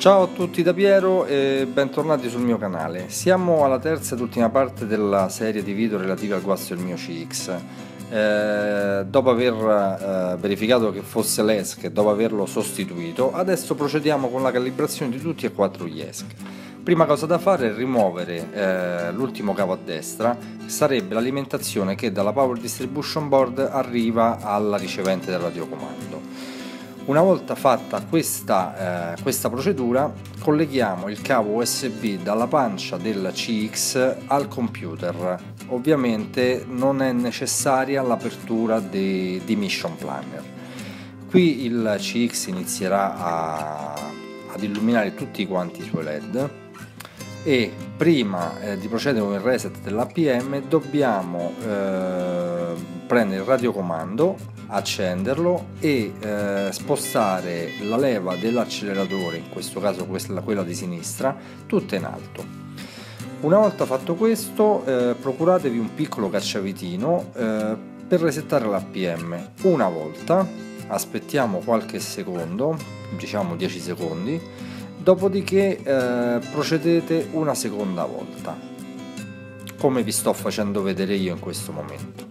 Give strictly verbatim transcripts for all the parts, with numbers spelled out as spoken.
Ciao a tutti da Piero e bentornati sul mio canale. Siamo alla terza ed ultima parte della serie di video relative al guasto del mio C X. Eh, dopo aver eh, verificato che fosse l'E S C e dopo averlo sostituito, adesso procediamo con la calibrazione di tutti e quattro gli E S C. Prima cosa da fare è rimuovere eh, l'ultimo cavo a destra, che sarebbe l'alimentazione che dalla Power Distribution Board arriva alla ricevente del radiocomando. Una volta fatta questa, eh, questa procedura, colleghiamo il cavo U S B dalla pancia del C X al computer. Ovviamente non è necessaria l'apertura di, di Mission Planner. Qui il C X inizierà a, ad illuminare tutti quanti i suoi L E D e prima eh, di procedere con il reset dell'A P M dobbiamo eh, prendere il radiocomando, accenderlo e eh, spostare la leva dell'acceleratore, in questo caso questa, quella di sinistra, tutta in alto. Una volta fatto questo, eh, procuratevi un piccolo cacciavitino eh, per resettare l'A P M. Una volta aspettiamo qualche secondo, diciamo dieci secondi, dopodiché eh, procedete una seconda volta, come vi sto facendo vedere io in questo momento.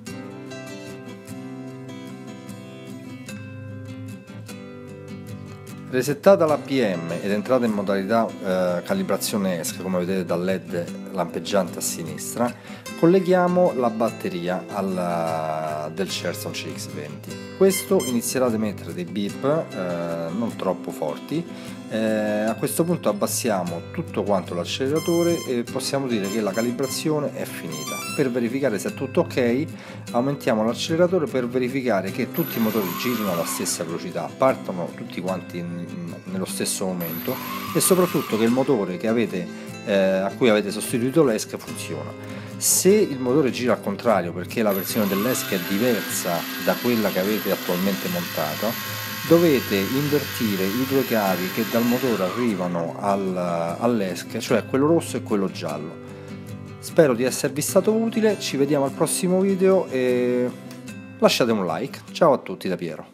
Resettata l'A P M ed entrata in modalità eh, calibrazione E S C, come vedete dal L E D lampeggiante a sinistra, colleghiamo la batteria alla, del Cherson C X venti. Questo inizierà ad emettere dei beep eh, non troppo forti. Eh, a questo punto abbassiamo tutto quanto l'acceleratore e possiamo dire che la calibrazione è finita. Per verificare se è tutto ok, aumentiamo l'acceleratore per verificare che tutti i motori girino alla stessa velocità, partono tutti quanti in, nello stesso momento e soprattutto che il motore che avete, eh, a cui avete sostituito l'E S C funziona. Se il motore gira al contrario, perché la versione dell'E S C è diversa da quella che avete attualmente montata, dovete invertire i due cavi che dal motore arrivano al, all'E S C, cioè quello rosso e quello giallo. Spero di esservi stato utile, ci vediamo al prossimo video e lasciate un like. Ciao a tutti da Piero.